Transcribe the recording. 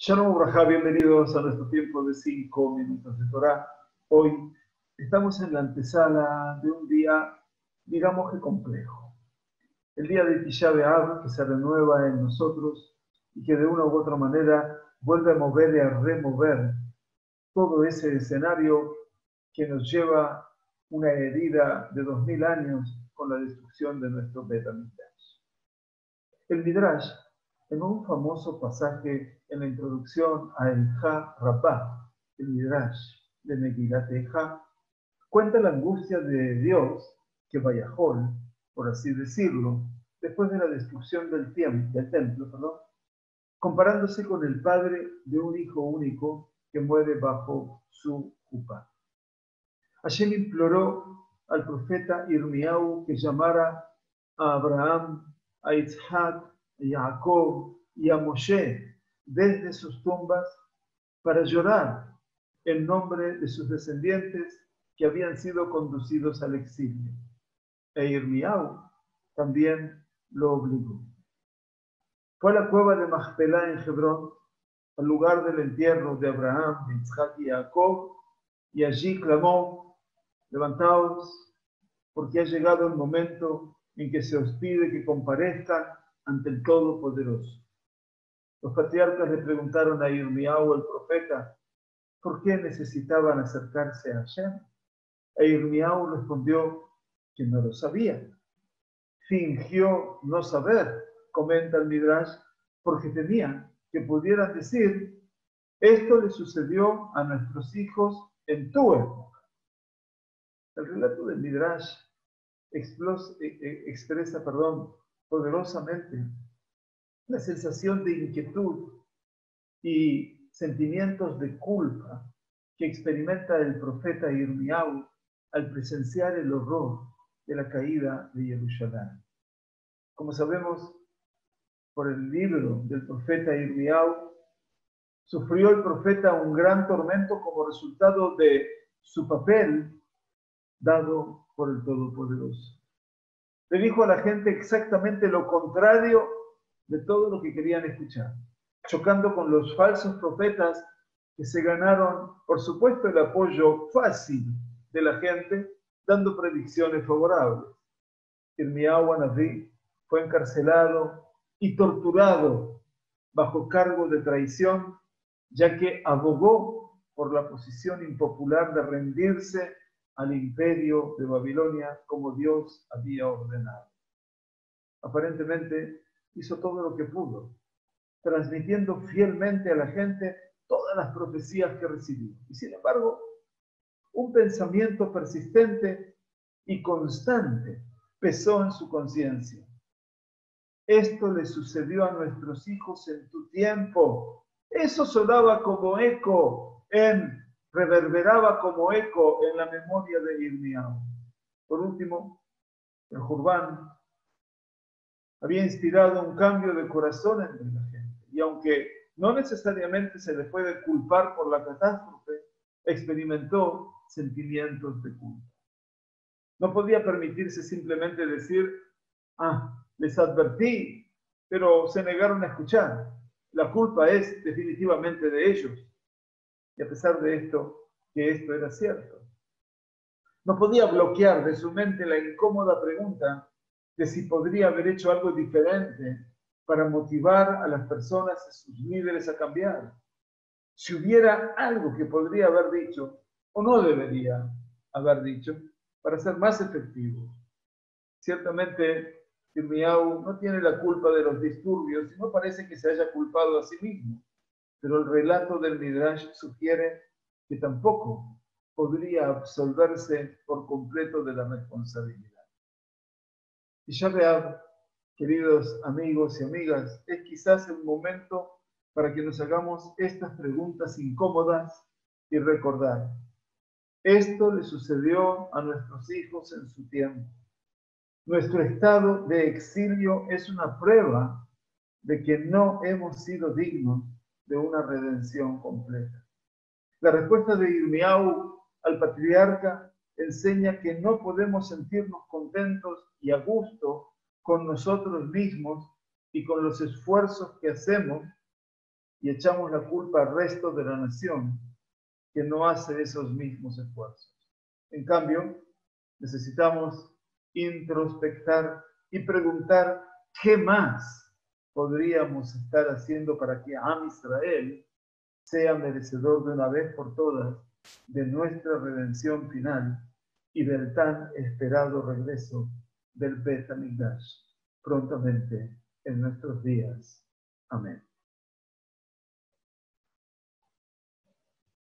Shalom Ubrajá, bienvenidos a nuestro tiempo de 5 minutos de Torah. Hoy estamos en la antesala de un día, digamos que complejo. El día de Tisha B'Av, que se renueva en nosotros y que de una u otra manera vuelve a mover y a remover todo ese escenario que nos lleva una herida de 2000 años con la destrucción de nuestro Bet HaMikdash. El Midrash, en un famoso pasaje en la introducción a El Ha Rabbah, el Midrash de Megilat Eja, cuenta la angustia de Dios que Vayahol, por así decirlo, después de la destrucción del templo, comparándose con el padre de un hijo único que muere bajo su jupá. Hashem imploró al profeta Irmiau que llamara a Abraham, a Isaac, a Jacob y a Moshe desde sus tumbas para llorar en nombre de sus descendientes que habían sido conducidos al exilio. E Irmiau también lo obligó. Fue a la cueva de Machpelah en Hebrón, al lugar del entierro de Abraham, de Isaac y Jacob, y allí clamó: levantaos, porque ha llegado el momento en que se os pide que comparezcan ante el Todopoderoso. Los patriarcas le preguntaron a Irmiau, el profeta, ¿por qué necesitaban acercarse a Hashem? E Irmiau respondió que no lo sabía. Fingió no saber, comenta el Midrash, porque temía que pudieran decir: esto le sucedió a nuestros hijos en tu época. El relato del Midrash expresa poderosamente la sensación de inquietud y sentimientos de culpa que experimenta el profeta Irmiau al presenciar el horror de la caída de Jerusalén. Como sabemos por el libro del profeta Irmiau, sufrió el profeta un gran tormento como resultado de su papel dado por el Todopoderoso. Le dijo a la gente exactamente lo contrario de todo lo que querían escuchar, chocando con los falsos profetas que se ganaron, por supuesto, el apoyo fácil de la gente, dando predicciones favorables. Irmiau Hanaví fue encarcelado y torturado bajo cargo de traición, ya que abogó por la posición impopular de rendirse al imperio de Babilonia como Dios había ordenado. Aparentemente hizo todo lo que pudo, transmitiendo fielmente a la gente todas las profecías que recibió. Y sin embargo, un pensamiento persistente y constante pesó en su conciencia. Esto le sucedió a nuestros hijos en tu tiempo. Eso sonaba como eco, reverberaba como eco en la memoria de Irmiau. Por último, el Jurban había inspirado un cambio de corazón entre la gente. Y aunque no necesariamente se le puede culpar por la catástrofe, experimentó sentimientos de culpa. No podía permitirse simplemente decir: les advertí, pero se negaron a escuchar. La culpa es definitivamente de ellos. Y a pesar de esto, que esto era cierto. No podía bloquear de su mente la incómoda pregunta de si podría haber hecho algo diferente para motivar a las personas, a sus líderes, a cambiar. Si hubiera algo que podría haber dicho o no debería haber dicho para ser más efectivo. Ciertamente, Irmiau no tiene la culpa de los disturbios y no parece que se haya culpado a sí mismo, pero el relato del Midrash sugiere que tampoco podría absolverse por completo de la responsabilidad. Tisha B'Av, queridos amigos y amigas, es quizás el momento para que nos hagamos estas preguntas incómodas y recordar: esto le sucedió a nuestros hijos en su tiempo. Nuestro estado de exilio es una prueba de que no hemos sido dignos de una redención completa. La respuesta de Irmiau al patriarca enseña que no podemos sentirnos contentos y a gusto con nosotros mismos y con los esfuerzos que hacemos y echamos la culpa al resto de la nación que no hace esos mismos esfuerzos. En cambio, necesitamos introspectar y preguntar qué más podríamos estar haciendo para que Am Israel sea merecedor de una vez por todas de nuestra redención final y del tan esperado regreso del Bet HaMikdash prontamente en nuestros días. Amén.